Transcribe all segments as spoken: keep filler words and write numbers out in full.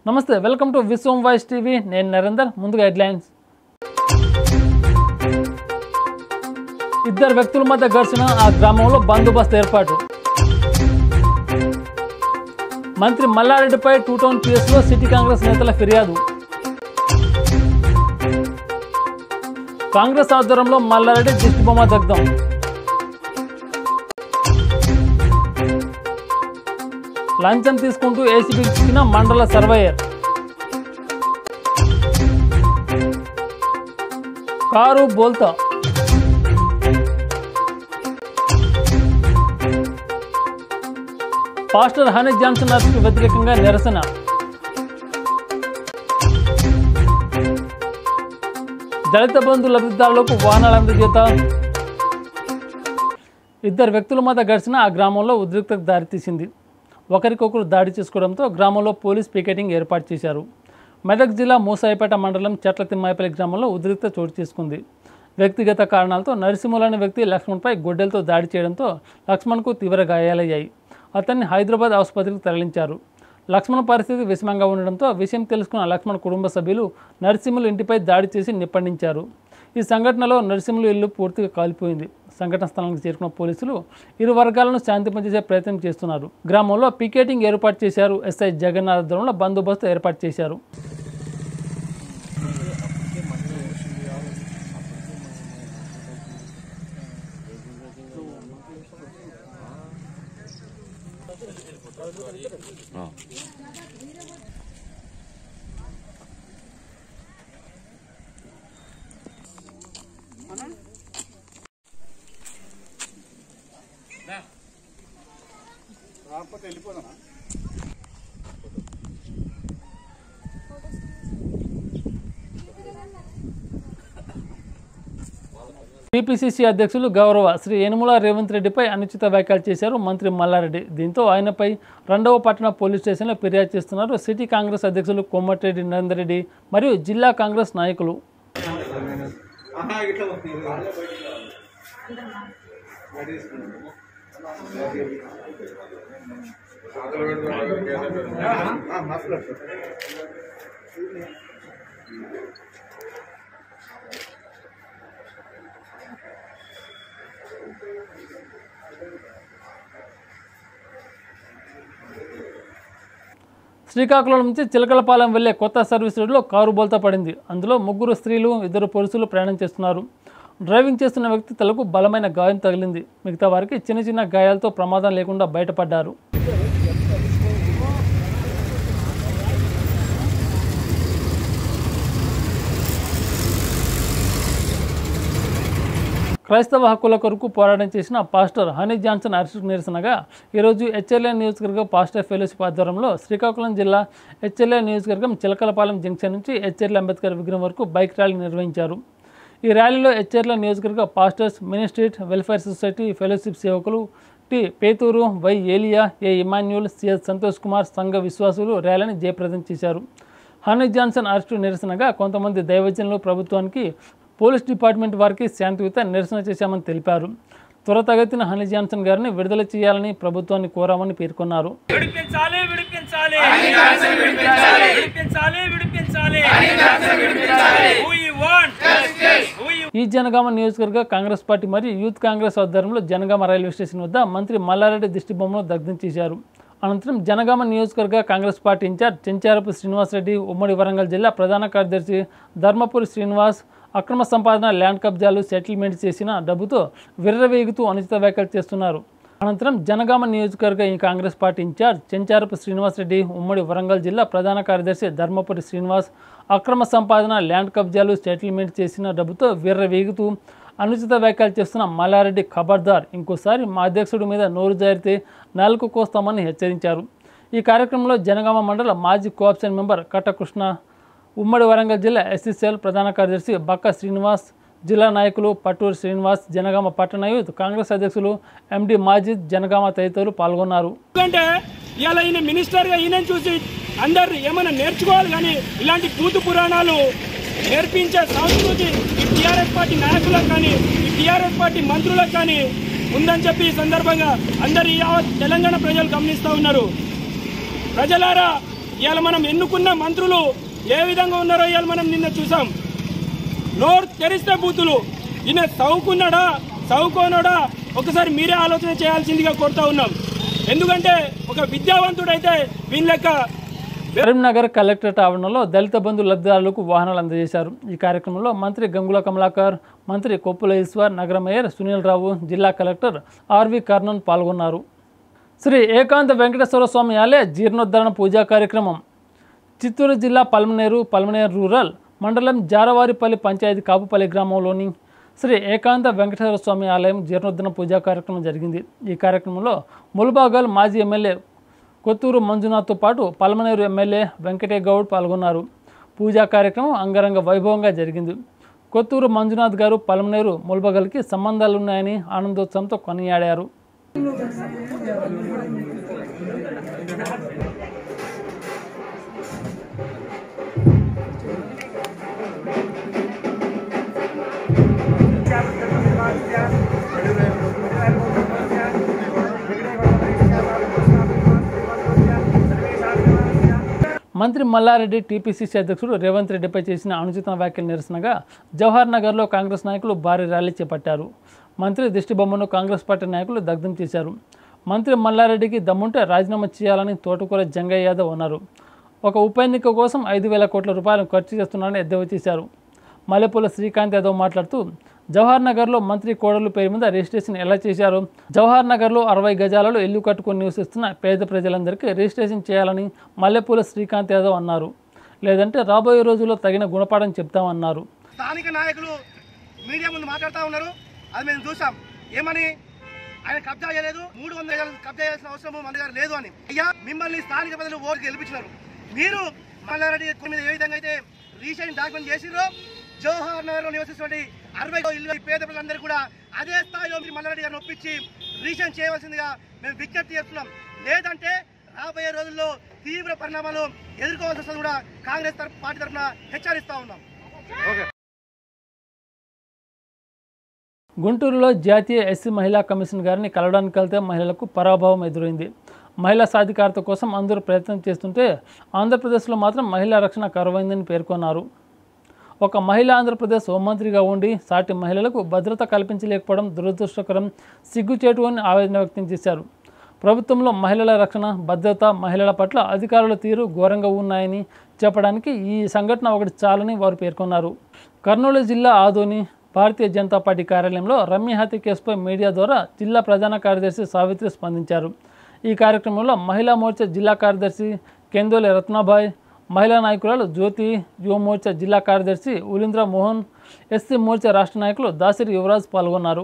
నమస్తే, welcome to Vishwam voice TV. నేను నరేందర్. ముందుగా హెడ్లైన్స్. ఇద్దరు వ్యక్తుల మధ్య ఘర్షణ, ఆ గ్రామంలో బందోబస్తు ఏర్పాటు. మంత్రి మల్లారెడ్డిపై టూ టౌన్ పిఎస్లో సిటీ కాంగ్రెస్ నేతల ఫిర్యాదు. కాంగ్రెస్ ఆధ్వర్యంలో మల్లారెడ్డి దిష్టిబొమ్మ దగ్ధం. లంచం తీసుకుంటూ ఏసీబీకి చిక్కిన మండల సర్వేయర్. కారు బోల్తా. పాస్టర్ హనీ జాన్సన్ అరెస్టుకు వ్యతిరేకంగా నిరసన. దళిత బంధు లబ్ధిదారులకు వాహనాల అందజేత. ఇద్దరు వ్యక్తుల మధ్య ఘర్షణ ఆ గ్రామంలో ఉద్రిక్తతకు దారితీసింది. ఒకరికొకరు దాడి చేసుకోవడంతో గ్రామంలో పోలీస్ పికెటింగ్ ఏర్పాటు చేశారు. మెదక్ జిల్లా మూసాయిపేట మండలం చెట్ల తిమ్మాయిపల్లి గ్రామంలో ఉద్రిక్తత చోటు చేసుకుంది. వ్యక్తిగత కారణాలతో నరసింహులనే వ్యక్తి లక్ష్మణ్పై గొడ్డలతో దాడి చేయడంతో లక్ష్మణ్కు తీవ్ర గాయాలయ్యాయి. అతన్ని హైదరాబాద్ ఆసుపత్రికి తరలించారు. లక్ష్మణ్ పరిస్థితి విషమంగా ఉండడంతో విషయం తెలుసుకున్న లక్ష్మణ్ కుటుంబ సభ్యులు నరసింహులు ఇంటిపై దాడి చేసి నిప్పండించారు. ఈ సంఘటనలో నరసింహులు ఇల్లు పూర్తిగా కాలిపోయింది. సంఘటన స్థలానికి చేరుకున్న పోలీసులు ఇరు వర్గాలను శాంతింపజేసే ప్రయత్నం చేస్తున్నారు. గ్రామంలో పికెటింగ్ ఏర్పాటు చేశారు. ఎస్ఐ జగన్నాథ్ ఆధ్వర్యంలో బందోబస్తు ఏర్పాటు చేశారు. టీపీసీసీ అధ్యక్షులు గౌరవ శ్రీ యనుమల రేవంత్ రెడ్డిపై అనుచిత వ్యాఖ్యలు చేశారు మంత్రి మల్లారెడ్డి. దీంతో ఆయనపై రెండవ పట్టణ పోలీస్ స్టేషన్లో ఫిర్యాదు చేస్తున్నారు సిటీ కాంగ్రెస్ అధ్యక్షులు కోమటిరెడ్డి నరేందర్ రెడ్డి మరియు జిల్లా కాంగ్రెస్ నాయకులు. శ్రీకాకుళం నుంచి చిలకలపాలెం వెళ్లే కొత్త సర్వీస్ రోడ్లో కారు బోల్తా పడింది. అందులో ముగ్గురు స్త్రీలు, ఇద్దరు పురుషులు ప్రయాణం చేస్తున్నారు. డ్రైవింగ్ చేస్తున్న వ్యక్తి తలకు బలమైన గాయం తగిలింది. మిగతా వారికి చిన్న చిన్న గాయాలతో ప్రమాదం లేకుండా బయటపడ్డారు. క్రైస్తవ హక్కుల కొరకు పోరాటం చేసిన పాస్టర్ హనీ జాన్సన్ అరెస్టుకు నిరసనగా ఈరోజు హెచ్ఎల్ఏ నియోజకవర్గ పాస్టర్ ఫెలోషిప్ ఆధ్వర్యంలో శ్రీకాకుళం జిల్లా హెచ్ఎల్ఏ నియోజకవర్గం చిలకలపాలెం జంక్షన్ నుంచి హెచ్ఎర్ల అంబేద్కర్ విగ్రహం వరకు బైక్ ర్యాలీ నిర్వహించారు. ఈ ర్యాలీలో హెచ్ఎర్ల నియోజకవర్గ pastors, ministrate welfare society fellowship సేవకులు T Pethuru, Y Eliya, A Emmanuel, CS Santosh Kumar సంఘ విశ్వాసులు ర్యాలీని జయప్రదం చేశారు. హనీ జాన్సన్ అరెస్టు నిరసనగా కొంతమంది దైవజనులు ప్రభుత్వానికి, పోలీస్ డిపార్ట్మెంట్ వారికి శాంతియుత నిరసన చేశామని తెలిపారు. త్వరతగతిన హనీ జాన్సన్ గారిని విడుదల చేయాలని ప్రభుత్వాన్ని కోరామని పేర్కొన్నారు. ఈ జనగామ నియోజకవర్గ కాంగ్రెస్ పార్టీ మరియు యూత్ కాంగ్రెస్ ఆధ్వర్యంలో జనగామ రైల్వే స్టేషన్ వద్ద మంత్రి మల్లారెడ్డి దిష్టిబొమ్మను దగ్ధం చేశారు. అనంతరం జనగామ నియోజకవర్గ కాంగ్రెస్ పార్టీ ఇన్ఛార్జ్ చెంచారపు శ్రీనివాసరెడ్డి, ఉమ్మడి వరంగల్ జిల్లా ప్రధాన కార్యదర్శి ధర్మపురి శ్రీనివాస్ అక్రమ సంపాదన, ల్యాండ్ కబ్జాలు, సెటిల్మెంట్ చేసిన డబ్బుతో విర్రవేగుతూ అనుచిత వ్యాఖ్యలు చేస్తున్నారు. అనంతరం జనగామ నియోజకవర్గ ఈ కాంగ్రెస్ పార్టీ ఇన్ఛార్జ్ చెంచారపు శ్రీనివాసరెడ్డి, ఉమ్మడి వరంగల్ జిల్లా ప్రధాన కార్యదర్శి ధర్మపురి శ్రీనివాస్ అక్రమ సంపాదన, ల్యాండ్ కబ్జాలు, సెటిల్మెంట్ చేసిన డబ్బుతో విర్రవేగుతూ అనుచిత వ్యాఖ్యలు చేస్తున్న మల్లారెడ్డి ఖబర్దార్, ఇంకోసారి మా అధ్యక్షుడి మీద నోరు జారితే నాలుగు కోస్తామని హెచ్చరించారు. ఈ కార్యక్రమంలో జనగామ మండల మాజీ కోఆప్షన్ మెంబర్ కట్టకృష్ణ, ఉమ్మడి వరంగల్ జిల్లా ఎస్సీసీఎల్ ప్రధాన కార్యదర్శి బక్క శ్రీనివాస్, జిల్లా నాయకులు పట్టూరు శ్రీనివాస్, జనగామ పట్టణ యూత్ కాంగ్రెస్ అధ్యక్షులు ఎండి మాజిద్, జనగామ తదితరులు పాల్గొన్నారు. ఇలా ఈయన మినిస్టర్గా ఈయన చూసి అందరు ఏమైనా నేర్చుకోవాలి, కానీ ఇలాంటి కూతు పురాణాలు నేర్పించే సంస్కృతి ఈ టీఆర్ఎస్ పార్టీ నాయకులకు కానీ ఈ టీఆర్ఎస్ పార్టీ మంత్రులకు కానీ ఉందని చెప్పి ఈ సందర్భంగా అందరు యావత్ తెలంగాణ ప్రజలు గమనిస్తూ ఉన్నారు. ప్రజలారా, ఇవాళ మనం ఎన్నుకున్న మంత్రులు ఏ విధంగా ఉన్నారో ఇవాళ మనం నిన్న చూసాం. నోరు తెరిస్తే బూతులు. ఈయన చదువుకున్నాడా చదువుకోనాడా ఒకసారి మీరే ఆలోచన చేయాల్సిందిగా కోరుతా ఉన్నాం. ఎందుకంటే ఒక విద్యావంతుడైతే వీళ్ళ లెక్క. కరీంనగర్ కలెక్టరేట్ ఆవరణలో దళిత బంధు లబ్ధిదారులకు వాహనాలు అందజేశారు. ఈ కార్యక్రమంలో మంత్రి గంగుల కమలాకర్, మంత్రి కొప్పుల ఈశ్వర్, నగర మేయర్ సునీల్ రావు, జిల్లా కలెక్టర్ ఆర్వి కర్ణన్ పాల్గొన్నారు. శ్రీ ఏకాంత వెంకటేశ్వర స్వామి ఆలయ జీర్ణోద్ధరణ పూజా కార్యక్రమం చిత్తూరు జిల్లా పల్మనేరు పల్మనేరు రూరల్ మండలం జారవారిపల్లి పంచాయతీ కాపుపల్లి గ్రామంలోని శ్రీ ఏకాంత వెంకటేశ్వర స్వామి ఆలయం జీర్ణోద్ధరణ పూజా కార్యక్రమం జరిగింది. ఈ కార్యక్రమంలో ముల్బాగల్ మాజీ ఎమ్మెల్యే కొత్తూరు మంజునాథ్తో పాటు పల్మనేరు ఎమ్మెల్యే వెంకటే గౌడ్ పాల్గొన్నారు. పూజా కార్యక్రమం అంగరంగ వైభవంగా జరిగింది. కొత్తూరు మంజునాథ్ గారు పల్మనేరు ముల్బాగల్కి సంబంధాలున్నాయని ఆనందోత్సవంతో కొనియాడారు. మంత్రి మల్లారెడ్డి టీపీసీసీ అధ్యక్షుడు రేవంత్ రెడ్డిపై చేసిన అనుచిత వ్యాఖ్యల నిరసనగా జవహర్ నగర్లో కాంగ్రెస్ నాయకులు భారీ ర్యాలీ చేపట్టారు. మంత్రి దిష్టిబొమ్మను కాంగ్రెస్ పార్టీ నాయకులు దగ్ధం చేశారు. మంత్రి మల్లారెడ్డికి దమ్ముంటే రాజీనామా చేయాలని తోటకూర జంగయ్య యాదవ్ అన్నారు. ఒక ఉప ఎన్నిక కోసం ఐదు వేల కోట్ల రూపాయలను ఖర్చు చేస్తున్నారని ఎద్దేవా చేశారు. మల్లెపూల శ్రీకాంత్ యాదవ్ మాట్లాడుతూ జవహర్ నగర్లో మంత్రి కోడలు పేరు మీద రిజిస్ట్రేషన్ ఎలా చేశారు? జవహర్ నగర్లో అరవై గజాలలో ఇల్లు కట్టుకుని నివసిస్తున్న పేద ప్రజలందరికీ రిజిస్ట్రేషన్ చేయాలని మల్లెపూల శ్రీకాంత్ యాదవ్ అన్నారు. లేదంటే రాబోయే రోజుల్లో తగిన గుణపాఠం చెప్తామన్నారు. స్థానిక నాయకులు మీడియా ముందు మాట్లాడుతూ ఉన్నారు. అది మేము చూసాం. ఏమని ఆయన కబ్జా చేయలేదు, మూడు వందల గజాలు కబ్జా చేయాల్సిన అవసరం మన దగ్గర లేదు అని. అయ్యా, మిమ్మల్ని స్థానిక ప్రజలు ఓటు గెలిపించినారు. మీరు మల్లారెడ్డి మీద ఏ విధంగా అయితే రీసెంట్ డాక్యుమెంట్ చేసిరో జవహర్ నగర్ లో నివసిస్తున్న అరవై ఇల్లు పేద ప్రజలందరూ కూడా అదే స్థాయిలో మీరు మల్లారెడ్డి గారిని ఒప్పించి రీసెంట్ చేయవలసిందిగా మేము విజ్ఞప్తి చేస్తున్నాం. లేదంటే రాబోయే రోజుల్లో తీవ్ర పరిణామాలు ఎదుర్కోవాల్సి వస్తుంది కూడా కాంగ్రెస్ పార్టీ తరఫున హెచ్చరిస్తా ఉన్నాం. గుంటూరులో జాతీయ ఎస్సీ మహిళా కమిషన్ గారిని కలవడానికి వెళ్తే మహిళలకు పరాభవం ఎదురైంది. మహిళా సాధికారత కోసం అందరూ ప్రయత్నం చేస్తుంటే ఆంధ్రప్రదేశ్లో మాత్రం మహిళా రక్షణ కరువైందని పేర్కొన్నారు. ఒక మహిళ ఆంధ్రప్రదేశ్ హోంమంత్రిగా ఉండి సాటి మహిళలకు భద్రత కల్పించలేకపోవడం దురదృష్టకరం, సిగ్గుచేటు అని ఆవేదన వ్యక్తం చేశారు. ప్రభుత్వంలో మహిళల రక్షణ, భద్రత, మహిళల పట్ల అధికారుల తీరు ఘోరంగా ఉన్నాయని చెప్పడానికి ఈ సంఘటన ఒకటి చాలని వారు పేర్కొన్నారు. కర్నూలు జిల్లా ఆదోని భారతీయ జనతా పార్టీ కార్యాలయంలో రమ్య హత్య కేసుపై మీడియా ద్వారా జిల్లా ప్రధాన కార్యదర్శి సావిత్రి స్పందించారు. ఈ కార్యక్రమంలో మహిళా మోర్చా జిల్లా కార్యదర్శి కెందోలి రత్నాబాయ్, మహిళా నాయకురాలు జ్యోతి, యువ మోర్చా జిల్లా కార్యదర్శి ఉలీంద్ర మోహన్, ఎస్సీ మోర్చా రాష్ట్ర నాయకులు దాసిరి యువరాజ్ పాల్గొన్నారు.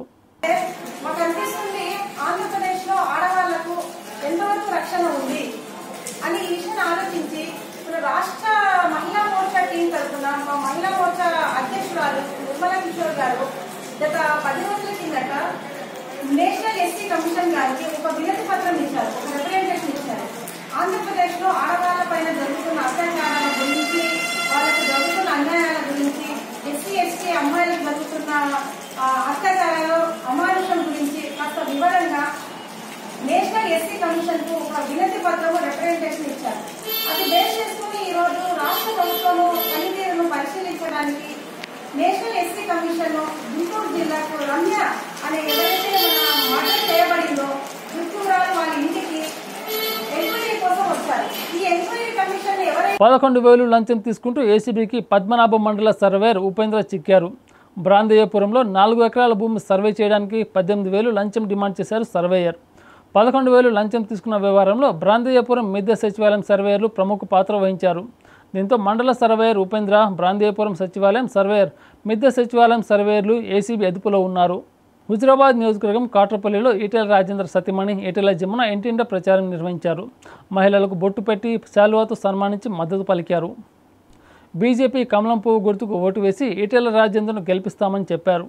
రాష్ట్ర మహిళా మోర్చా టీం తరఫున మా మహిళా మోర్చా అధ్యక్షురాలు నిర్మలా కిషోర్ గారు గత పది రోజుల కిందట నేషనల్ ఎస్సీ కమిషన్ గారికి ఒక వినతి పత్రం ఇచ్చారు, ఒక రిప్రజెంటేషన్ ఇచ్చారు. ఆంధ్రప్రదేశ్ లో ఆడవాళ్ల పైన జరుగుతున్న అత్యాచారాల గురించి, వాళ్ళకు జరుగుతున్న అన్యాయాల గురించి, ఎస్సీ ఎస్టీ అమ్మాయిలకు జరుగుతున్న అత్యాచారాలు అమానుషం గురించి కాస్త వివరంగా నేషనల్ ఎస్సీ కమిషన్ కు ఒక వినతి పత్రము రిప్రజెంటేషన్ ఇచ్చారు. అది బేస్ చేసుకుని ఈ రోజు రాష్ట్ర ప్రభుత్వము పనితీరును పరిశీలించడానికి నేషనల్ ఎస్సీ కమిషన్ గుంటూరు జిల్లాకు రమ్య అనే ఎవరైతే మన మర్డర్ చేయబడిందో గుంటూరు వాళ్ళ ఇంటికి ఎంక్వైరీ కోసం వచ్చారు. ఈ ఎంక్వైరీ కమిషన్ ఎవరైతే పదకొండు వేలు లంచం తీసుకుంటూ ఏసీబీకి పద్మనాభ మండల సర్వేయర్ ఉపేంద్ర చిక్కారు. బ్రాందేయపురంలో నాలుగు ఎకరాల భూమి సర్వే చేయడానికి పద్దెనిమిది వేలు లంచం డిమాండ్ చేశారు సర్వేయర్. పదకొండు వేలు లంచం తీసుకున్న వ్యవహారంలో బ్రాందేయపురం మిద్దె సచివాలయం సర్వేయర్లు ప్రముఖ పాత్ర వహించారు. దీంతో మండల సర్వేయర్ ఉపేంద్ర, బ్రాందేయపురం సచివాలయం సర్వేయర్, మిద్దె సచివాలయం సర్వేయర్లు ఏసీబీ అదుపులో ఉన్నారు. హుజరాబాద్ నియోజకవర్గం కాట్రపల్లిలో ఈటెల రాజేంద్ర సతీమణి ఈటెల జమున ఇంటింట ప్రచారం నిర్వహించారు. మహిళలకు బొట్టు పెట్టి శాలువాతో సన్మానించి మద్దతు పలికారు. బీజేపీ కమలం పువ్వు గుర్తుకు ఓటు వేసి ఈటెల రాజేంద్రను గెలిపిస్తామని చెప్పారు.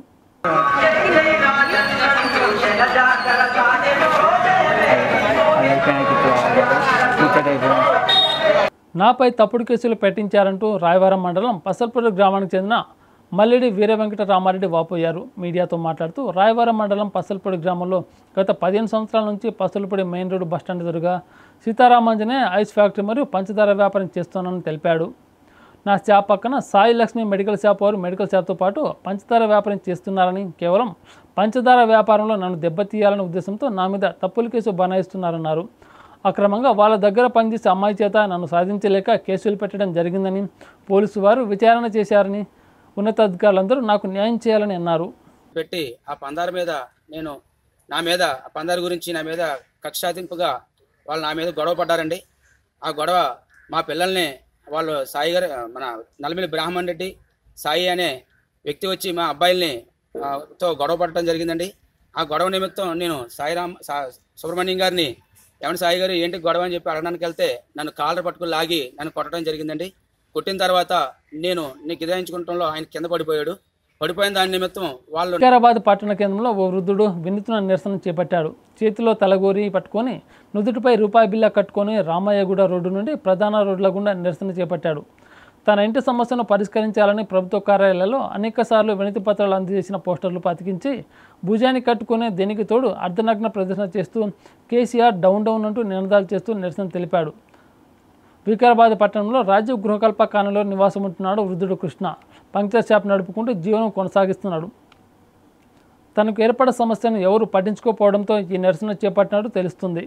నాపై తప్పుడు కేసులు పెట్టించారంటూ రాయవరం మండలం పసల్పూడి గ్రామానికి చెందిన మల్లిడి వీర వెంకట రామారెడ్డి వాపోయారు. మీడియాతో మాట్లాడుతూ రాయవరం మండలం పసల్పూడి గ్రామంలో గత పదిహేను సంవత్సరాల నుంచి పసల్పూడి మెయిన్ రోడ్డు బస్టాండ్ ఎదురుగా సీతారామాంజనే ఐస్ ఫ్యాక్టరీ మరియు పంచదార వ్యాపారం చేస్తున్నానని తెలిపాడు. నా షాప్ పక్కన సాయి లక్ష్మి మెడికల్ షాప్ వారు మెడికల్ షాప్తో పాటు పంచదార వ్యాపారం చేస్తున్నారని, కేవలం పంచదార వ్యాపారంలో నన్ను దెబ్బతీయాలనే ఉద్దేశంతో నా మీద తప్పుల కేసు బనాయిస్తున్నారన్నారు. అక్రమంగా వాళ్ళ దగ్గర పనిచేసే అమ్మాయి చేత నన్ను సాధించలేక కేసులు పెట్టడం జరిగిందని, పోలీసు వారు విచారణ చేశారని, ఉన్నతాధికారులందరూ నాకు న్యాయం చేయాలని అన్నారు. పెట్టి ఆ పందార మీద నేను నా మీద ఆ పందార గురించి నా మీద కక్షాతింపుగా వాళ్ళు నా మీద గొడవ పడ్డారండి. ఆ గొడవ మా పిల్లల్ని వాళ్ళు సాయి గారు మన నల్లమిల్లి బ్రాహ్మణ్ రెడ్డి సాయి అనే వ్యక్తి వచ్చి మా అబ్బాయిల్ని తో గొడవ పడటం జరిగిందండి. ఆ గొడవ నిమిత్తం నేను సాయిరామ్ సుబ్రహ్మణ్యం గారిని ఏమన్నా సాయి గారు ఏంటి గొడవ అని చెప్పి అడగడానికి వెళ్తే నన్ను కాలర్ పట్టుకుని లాగి నన్ను కొట్టడం జరిగిందండి. కొట్టిన తర్వాత నేను నీకు గిదాయించుకుంటంలో ఆయన కింద పడిపోయాడు. పడిపోయిన దాని నిమిత్తం వాళ్ళు వికారాబాద్ పట్టణ కేంద్రంలో ఓ వృద్ధుడు వినూత్న నిరసన చేపట్టాడు. చేతిలో తలగోరి పట్టుకొని నుదుటిపై రూపాయి బిల్ల కట్టుకొని రామయ్యగూడ రోడ్డు నుండి ప్రధాన రోడ్ల గుండా నిరసన చేపట్టాడు. తన ఇంటి సమస్యను పరిష్కరించాలని ప్రభుత్వ కార్యాలయాల్లో అనేక సార్లు వినతి పత్రాలు అందజేసిన పోస్టర్లు పతికించి భుజాన్ని కట్టుకుని దీనికి తోడు అర్ధనగ్న ప్రదర్శన చేస్తూ కేసీఆర్ డౌన్ డౌన్ అంటూ నినాదాలు చేస్తూ నిరసన తెలిపాడు. వికారాబాద్ పట్టణంలో రాజీవ్ గృహకల్ప కాలనీలో నివాసం ఉంటున్నాడు వృద్ధుడు కృష్ణ. పంక్చర్ షాప్ నడుపుకుంటూ జీవనం కొనసాగిస్తున్నాడు. తనకు ఏర్పడ్డ సమస్యను ఎవరు పట్టించుకోకపోవడంతో ఈ నిరసన చేపట్టినట్టు తెలుస్తుంది.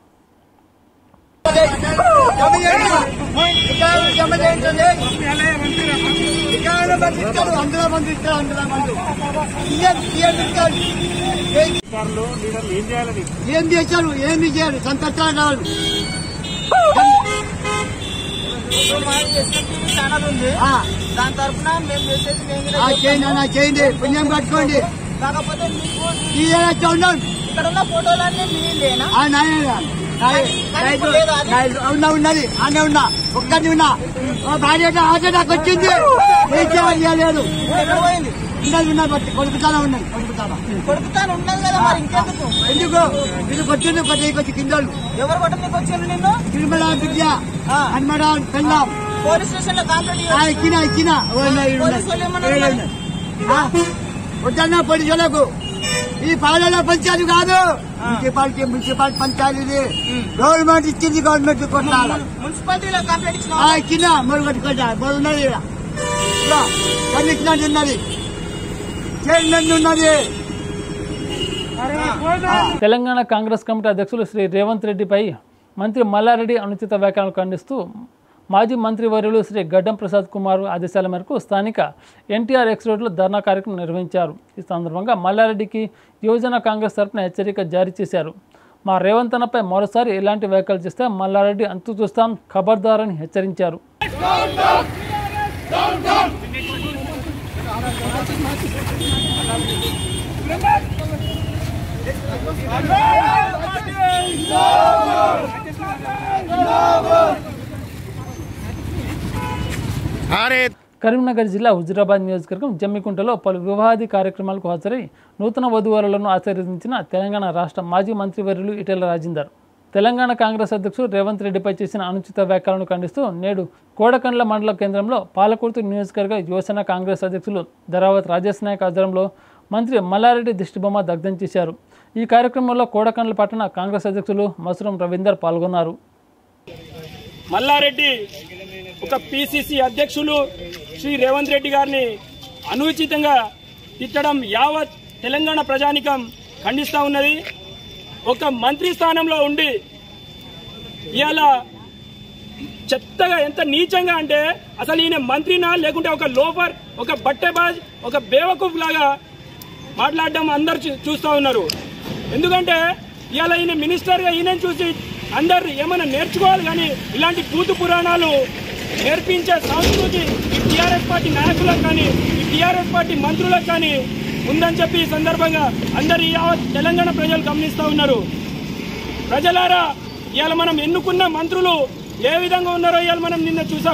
ఏం చేశారు ఏమి చేయాలి సంతోషాలు దాని తరఫున మేము చేసేది చేయండి పుణ్యం కట్టుకోండి. కాకపోతే ఇక్కడ ఉన్న ఫోటోలన్నీ ఉన్నా ఉన్నది అనే ఉన్నా ఒక్కటి ఉన్నా భార్య ఆట నాకు వచ్చింది లేదు ఉన్నది ఉన్నా బట్టి కొడుకుతానే ఉన్నది కొడుకుతానా కొడుకుతాను ఉన్నది కదా మరి ఇంకెందుకు ఎందుకు ఇది కొట్టింది కొట్టి కొద్ది కిందలు ఎవరు కొట్టడానికి వచ్చారు నిన్ను తిరుమల విద్య హనుమడ పెళ్ళాం పోలీస్ స్టేషన్ లో కంప్లైంట్ ఇచ్చిన ఇచ్చిన వద్దన్నా పోలీసులకు ఈ పాలలో పంచాయతీ కాదు మున్సిపాలిటీ మున్సిపాలిటీ పంచాయతీ గవర్నమెంట్ ఇచ్చింది గవర్నమెంట్ కొట్టాలి మున్సిపాలిటీలో కంప్లైంట్ ఇచ్చిన మరి కొట్టుకుంటారు ఉన్నది కమిషనర్ ఉన్నది చైర్మన్ ఉన్నది. తెలంగాణ కాంగ్రెస్ కమిటీ అధ్యక్షులు శ్రీ రేవంత్ రెడ్డిపై మంత్రి మల్లారెడ్డి అనుచిత వ్యాఖ్యలను ఖండిస్తూ మాజీ మంత్రివర్యులు శ్రీ గడ్డం ప్రసాద్ కుమార్ ఆదేశాల మేరకు స్థానిక ఎన్టీఆర్ ఎక్స్ రోడ్లో ధర్నా కార్యక్రమం నిర్వహించారు. ఈ సందర్భంగా మల్లారెడ్డికి యువజన కాంగ్రెస్ తరఫున హెచ్చరిక జారీ చేశారు. మా రేవంత్ అన్నపై మరోసారి ఇలాంటి వ్యాఖ్యలు చేస్తే మల్లారెడ్డి అంతు చూస్తాం ఖబర్దార్ అని హెచ్చరించారు. కరీంనగర్ జిల్లా హుజురాబాద్ నియోజకవర్గం జమ్మికుంటలో పలు వివాహాది కార్యక్రమాలకు హాజరై నూతన వధువరులను ఆశీర్వదించిన తెలంగాణ రాష్ట్ర మాజీ మంత్రివర్యులు ఈటెల రాజేందర్ తెలంగాణ కాంగ్రెస్ అధ్యక్షుడు రేవంత్ రెడ్డిపై చేసిన అనుచిత వ్యాఖ్యలను ఖండిస్తూ నేడు కోడకండ్ల మండల కేంద్రంలో పాలకుర్తి నియోజకవర్గ యువసేన కాంగ్రెస్ అధ్యక్షులు ధరావత్ రాజేష్ నాయక్ ఆధ్వర్యంలో మంత్రి మల్లారెడ్డి దిష్టిబొమ్మ దగ్ధం చేశారు. ఈ కార్యక్రమంలో కోడకండ్ల పట్టణ కాంగ్రెస్ అధ్యక్షులు మసూరం రవీందర్ పాల్గొన్నారు. మల్లారెడ్డి ఒక పిసిసి అధ్యక్షులు శ్రీ రేవంత్ రెడ్డి గారిని అనుచితంగా తిట్టడం యావత్ తెలంగాణ ప్రజానికం ఖండిస్తూ ఉన్నది. ఒక మంత్రి స్థానంలో ఉండి ఇవాళ చెత్తగా ఎంత నీచంగా అంటే అసలు ఈయన మంత్రినా లేకుంటే ఒక లోఫర్ ఒక బట్టెబాజ్ ఒక బేవకూఫ్ లాగా మాట్లాడడం అందరు చూస్తూ ఉన్నారు. ఎందుకంటే ఇవాళ ఈయన మినిస్టర్గా ఈయన చూసి అందరు ఏమైనా నేర్చుకోవాలి, కానీ ఇలాంటి పూతు పురాణాలు నేర్పించే సంస్కృతి ఈ టీఆర్ఎస్ పార్టీ నాయకులకు కానీ ఈ టీఆర్ఎస్ పార్టీ మంత్రులకు కానీ ఉందని చెప్పి ఈ సందర్భంగా అందరు యావత్ తెలంగాణ ప్రజలు గమనిస్తూ ఉన్నారు. ప్రజలారా, ఇవాళ మనం ఎన్నుకున్న మంత్రులు ఏ విధంగా ఉన్నారో ఇవాళ మనం నిన్న చూసాం.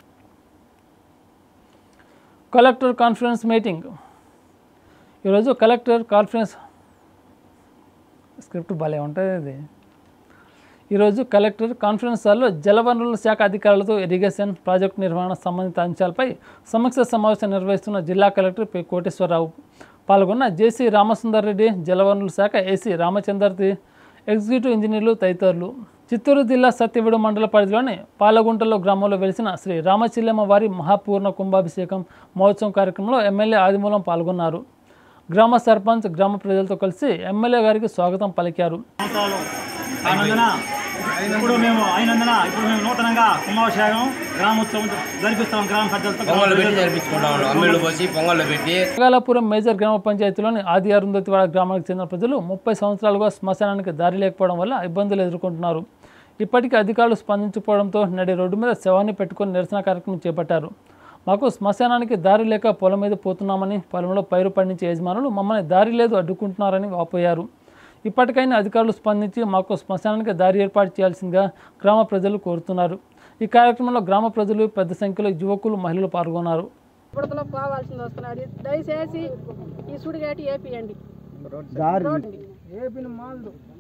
కలెక్టర్ కాన్ఫరెన్స్ మీటింగ్ ఈరోజు కలెక్టర్ కాన్ఫరెన్స్ స్క్రిప్ట్ భలే ఉంటుంది ఇది. ఈరోజు కలెక్టర్ కాన్ఫరెన్స్ హాల్లో జలవనరుల శాఖ అధికారులతో ఇరిగేషన్ ప్రాజెక్టు నిర్వహణ సంబంధిత అంశాలపై సమీక్ష సమావేశం నిర్వహిస్తున్న జిల్లా కలెక్టర్ పి కోటేశ్వరరావు పాల్గొన్న జేసీ రామసుందర్ రెడ్డి, జలవనరుల శాఖ ఏసీ రామచందర్ది, ఎగ్జిక్యూటివ్ ఇంజనీర్లు తదితరులు. చిత్తూరు జిల్లా సత్యవేడు మండల పరిధిలోని పాలగుంటలో గ్రామంలో వెలిసిన శ్రీ రామచిల్లమ్మ వారి మహాపూర్ణ కుంభాభిషేకం మహోత్సవం కార్యక్రమంలో ఎమ్మెల్యే ఆదిమూలం పాల్గొన్నారు. గ్రామ సర్పంచ్ గ్రామ ప్రజలతో కలిసి ఎమ్మెల్యే గారికి స్వాగతం పలికారు. ఇప్పుడు మేము అయినందున ఇప్పుడు మేము నూతనంగా కుంభాభిషేకం గ్రామోత్సవం జరిపిస్తాం. గ్రామ నాగాలాపురం మేజర్ గ్రామ పంచాయతీలోని ఆది అరుంధతివాడ గ్రామానికి చెందిన ప్రజలు ముప్పై సంవత్సరాలుగా శ్మశానానికి దారి లేకపోవడం వల్ల ఇబ్బందులు ఎదుర్కొంటున్నారు. ఇప్పటికీ అధికారులు స్పందించకపోవడంతో నేడు రోడ్డు మీద శవాన్ని పెట్టుకుని నిరసన కార్యక్రమం చేపట్టారు. మాకు శ్మశానానికి దారి లేక పొలం మీద పోతున్నామని, పొలంలో పైరు పండించే యజమానులు మమ్మల్ని దారి లేదు అడ్డుకుంటున్నారని వాపోయారు. ఇప్పటికైనా అధికారులు స్పందించి మాకు శ్మశానానికి దారి ఏర్పాటు చేయాల్సిందిగా గ్రామ ప్రజలు కోరుతున్నారు. ఈ కార్యక్రమంలో గ్రామ ప్రజలు పెద్ద సంఖ్యలో యువకులు, మహిళలు పాల్గొన్నారు. బుడతలో పోవాల్సింది వస్తున్నది. దయచేసి ఈ సుడిగాటి ఏపీయండి.